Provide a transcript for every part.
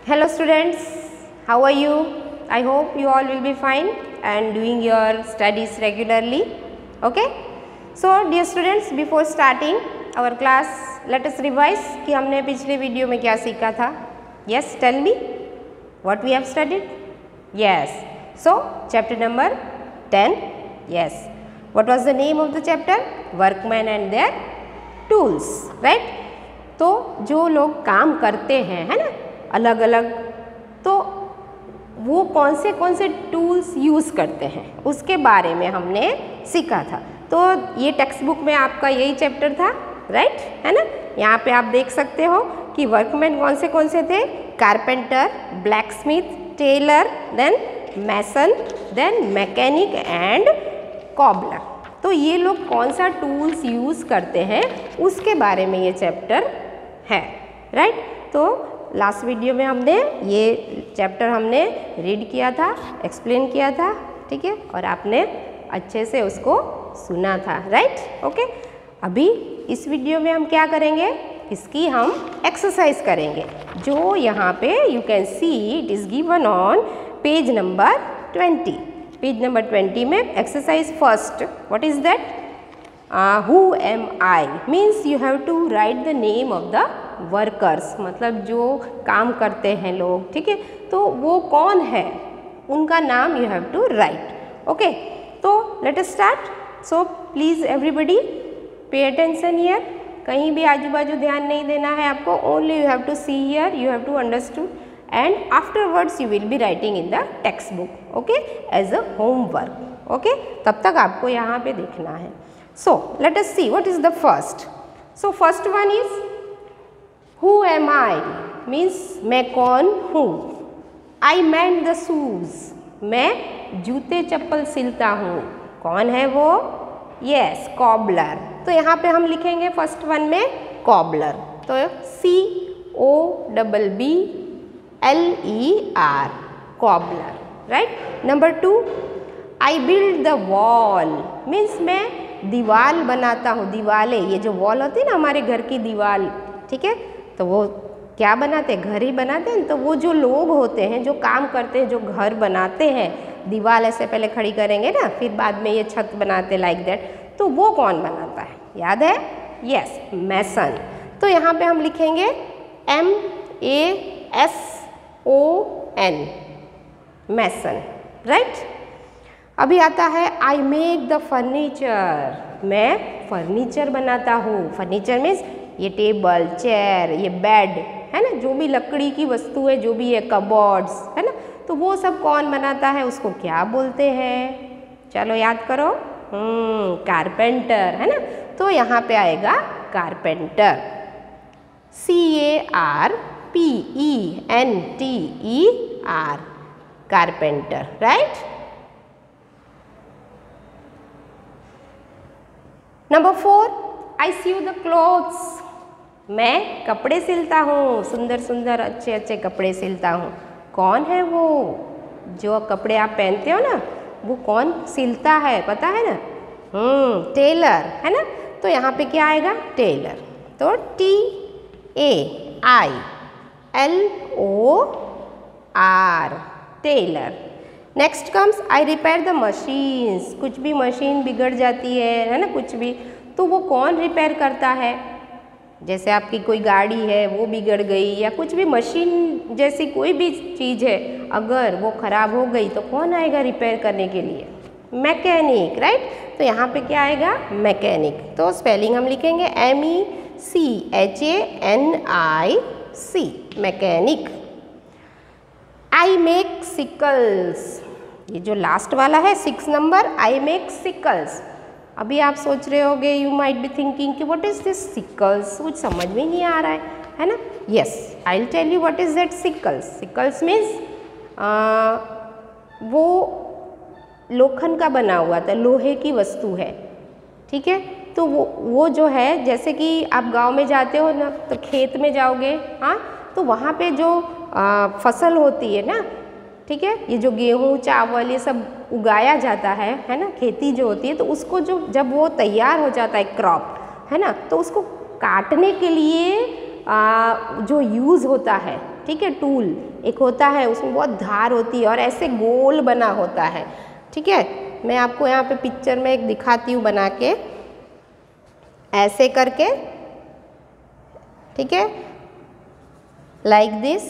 Hello students, how are you? I hope you all will be fine and doing your studies regularly. Okay? So dear students, before starting our class, let us revise कि हमने पिछले video में क्या सीखा था. Yes, tell me what we have studied. Yes. So chapter number 10. Yes. What was the name of the chapter? Workmen and their tools. Right? तो जो लोग काम करते हैं, है ना, अलग अलग, तो वो कौन से टूल्स यूज़ करते हैं उसके बारे में हमने सीखा था. तो ये टेक्स्ट बुक में आपका यही चैप्टर था, राइट, है ना. यहाँ पे आप देख सकते हो कि वर्कमैन कौन से थे. Carpenter, blacksmith, tailor, then mason, then mechanic and cobbler. तो ये लोग कौन सा टूल्स यूज़ करते हैं उसके बारे में ये चैप्टर है, राइट. तो लास्ट वीडियो में हमने ये चैप्टर हमने रीड किया था, एक्सप्लेन किया था, ठीक है, और आपने अच्छे से उसको सुना था, राइट. ओके. अभी इस वीडियो में हम क्या करेंगे, इसकी हम एक्सरसाइज करेंगे जो यहाँ पे you can see it is given on page number 20. Page number 20 में exercise first. What is that? who am I means you have to write the name of the workers. मतलब जो काम करते हैं लोग, ठीक है, तो वो कौन है उनका नाम you have to write. Okay. तो let us start. So please everybody pay attention here. कहीं भी आजू बाजू ध्यान नहीं देना है आपको. Only you have to see here, you have to understood and afterwards you will be writing in the textbook. Okay, as a homework. Okay, तब तक आपको यहाँ पे देखना है. So let us see what is the first. So first one is who am I means मैं कौन हूँ. I mend the shoes मैं जूते चप्पल सिलता हूँ. कौन है वो? Yes, cobbler. तो यहाँ पे हम लिखेंगे फर्स्ट वन में cobbler. तो COBBLER cobbler, right. Number 2 I build the wall means मैं दीवार बनाता हूँ. दीवारें, ये जो वॉल होती है ना हमारे घर की दीवार, ठीक है, तो वो क्या बनाते हैं, घर ही बनाते हैं. तो वो जो लोग होते हैं जो काम करते हैं, जो घर बनाते हैं, दीवार ऐसे पहले खड़ी करेंगे ना, फिर बाद में ये छत बनाते लाइक दैट, तो वो कौन बनाता है, याद है? Yes, mason. तो यहाँ पे हम लिखेंगे MASON मैसन, राइट. अभी आता है आई मेक द फर्नीचर मैं फर्नीचर बनाता हूँ. फर्नीचर मीन्स ये टेबल, चेयर, ये बेड, है ना, जो भी लकड़ी की वस्तु है, जो भी है, कबोर्ड्स, है ना, तो वो सब कौन बनाता है, उसको क्या बोलते हैं? चलो याद करो. कारपेंटर, है ना. तो यहाँ पे आएगा carpenter. CARPENTER carpenter, right. Number 4 I sew the clothes मैं कपड़े सिलता हूँ. सुंदर सुंदर अच्छे अच्छे कपड़े सिलता हूँ. कौन है वो? जो कपड़े आप पहनते हो ना, वो कौन सिलता है, पता है ना? टेलर, है ना. तो यहाँ पे क्या आएगा? टेलर. तो TAILOR tailor. Next comes I repair the machines. कुछ भी मशीन बिगड़ जाती है ना, कुछ भी, तो वो कौन रिपेयर करता है? जैसे आपकी कोई गाड़ी है वो बिगड़ गई, या कुछ भी मशीन जैसी कोई भी चीज़ है, अगर वो ख़राब हो गई तो कौन आएगा रिपेयर करने के लिए? Mechanic, right. तो यहाँ पे क्या आएगा? मैकेनिक. तो स्पेलिंग हम लिखेंगे MECHANIC mechanic. I make sickles. ये जो लास्ट वाला है 6 नंबर, आई मेक सिकल्स. अभी आप सोच रहे होगे, यू माइट बी थिंकिंग कि व्हाट इज दिस सिकल्स, कुछ समझ में नहीं आ रहा है ना. Yes, I will tell you what is that sickles. Sickles means वो लोखंड का बना हुआ था, लोहे की वस्तु है, ठीक है. तो वो जो है, जैसे कि आप गांव में जाते हो ना, तो खेत में जाओगे, हाँ, तो वहाँ पे जो फसल होती है ना, ठीक है, ये जो गेहूँ, चावल, ये सब उगाया जाता है ना, खेती जो होती है, तो उसको जो जब वो तैयार हो जाता है क्रॉप, है ना, तो उसको काटने के लिए जो यूज़ होता है ठीक है, टूल एक होता है, उसमें बहुत धार होती है और ऐसे गोल बना होता है, ठीक है। मैं आपको यहाँ पे पिक्चर में एक दिखाती हूँ बना के, ऐसे करके, ठीक है, लाइक दिस।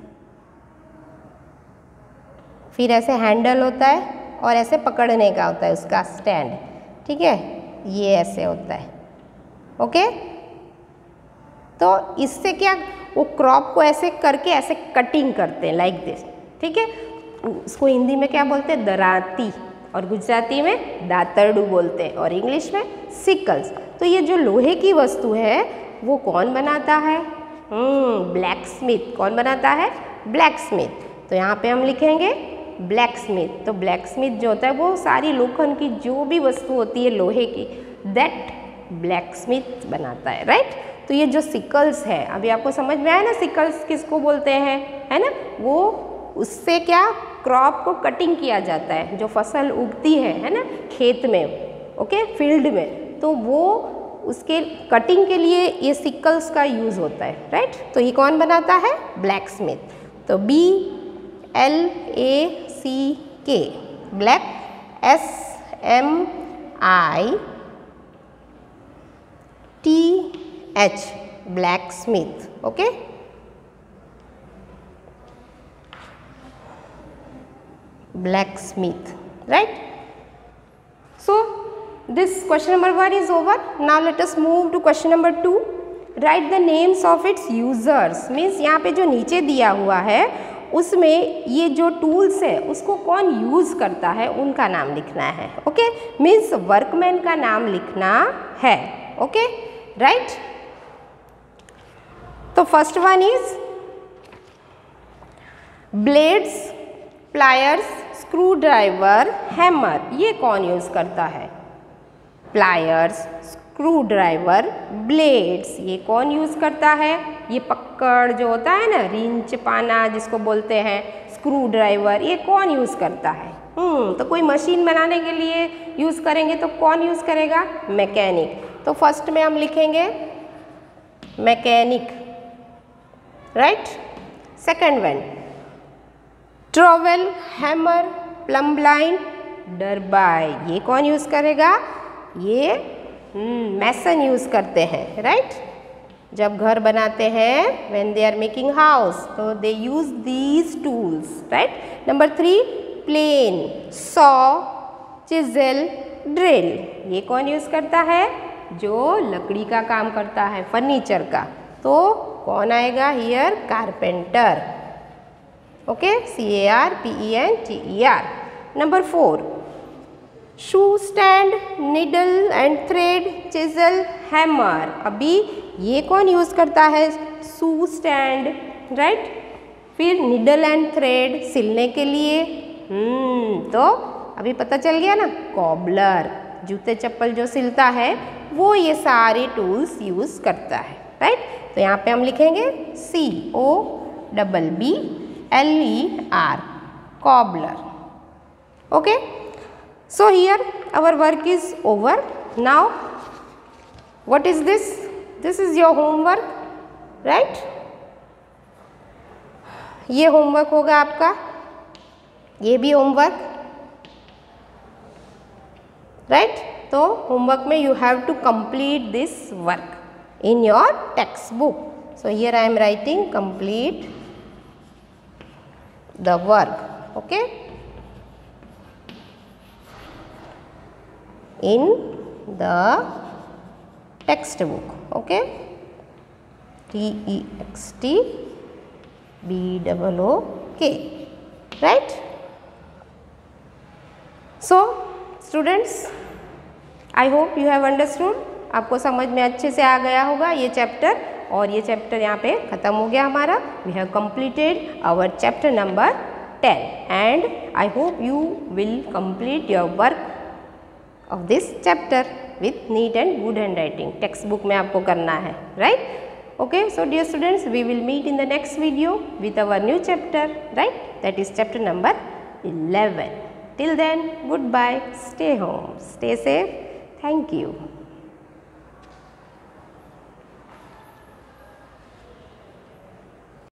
फिर ऐसे हैंडल होता है और ऐसे पकड़ने का होता है उसका स्टैंड, ठीक है, ये ऐसे होता है, ओके। तो इससे क्या, वो क्रॉप को ऐसे करके ऐसे कटिंग करते हैं लाइक दिस, ठीक है। उसको हिंदी में क्या बोलते हैं, दराती, और गुजराती में दातरडू बोलते हैं, और इंग्लिश में सिकल्स। तो ये जो लोहे की वस्तु है वो कौन बनाता है, ब्लैक स्मिथ। कौन बनाता है, ब्लैक स्मिथ। तो यहाँ पे हम लिखेंगे ब्लैक स्मिथ। तो ब्लैक स्मिथ जो होता है वो सारी लोखंड की जो भी वस्तु होती है लोहे की, दैट ब्लैक स्मिथ बनाता है, राइट। तो ये जो सिकल्स है, अभी आपको समझ में आया ना सिकल्स किसको बोलते हैं, है ना। वो उससे क्या, क्रॉप को कटिंग किया जाता है, जो फसल उगती है ना खेत में, ओके, फील्ड में, तो वो उसके कटिंग के लिए ये सिकल्स का यूज़ होता है, राइट। तो ये कौन बनाता है, ब्लैक स्मिथ। तो BLACK, black, SMITH, blacksmith, okay. blacksmith, right. So this question number 1 is over. Now let us move to question number 2. Write the names of its users. Means यहाँ पे जो नीचे दिया हुआ है उसमें ये जो टूल्स है उसको कौन यूज़ करता है उनका नाम लिखना है, ओके। मीन्स वर्कमैन का नाम लिखना है, ओके, राइट। तो first one is blades, pliers, screwdriver, hammer. ये कौन यूज़ करता है, प्लायर्स, स्क्रू ड्राइवर, ब्लेड्स, ये कौन यूज़ करता है, ये पकड़ जो होता है ना, रिंच पाना जिसको बोलते हैं, स्क्रू ड्राइवर, ये कौन यूज़ करता है। तो कोई मशीन बनाने के लिए यूज़ करेंगे तो कौन यूज़ करेगा, मैकेनिक। तो फर्स्ट में हम लिखेंगे mechanic, right. Second one trowel, hammer, plumb line, डरबाई, ये कौन यूज़ करेगा, ये मैसन यूज़ करते हैं, राइट। जब घर बनाते हैं, when they are making house, तो they use these tools, right. Number 3 plane, saw, chisel, drill, ये कौन यूज़ करता है, जो लकड़ी का काम करता है, फर्नीचर का, तो कौन आएगा here, carpenter, okay, CARPENTER। Number 4 shoe stand, needle and thread, chisel, hammer. अभी ये कौन यूज़ करता है, शू स्टैंड, राइट। फिर निडल एंड थ्रेड सिलने के लिए, तो अभी पता चल गया ना, कॉबलर, जूते चप्पल जो सिलता है वो ये सारे टूल्स यूज़ करता है, राइट। तो यहाँ पे हम लिखेंगे COBBLER, cobbler, okay. So here our work is over. Now what is this, this is your homework, right. ये होमवर्क होगा आपका, ये भी होमवर्क, राइट। तो होमवर्क में you have to complete this work in your textbook. So here I am writing complete the work, okay, in the textbook, okay, TEXTBOOK, right. So students, I hope you have understood. आपको समझ में अच्छे से आ गया होगा ये chapter, और ये चैप्टर यहाँ पे ख़त्म हो गया हमारा। We have completed our chapter number 10 and I hope you will complete your work of this chapter with neat and good handwriting. Textbook में आपको करना है, right? Okay, so dear students, we will meet in the next video with our new chapter, right? That is chapter number 11. Till then, goodbye, stay home, stay safe. Thank you.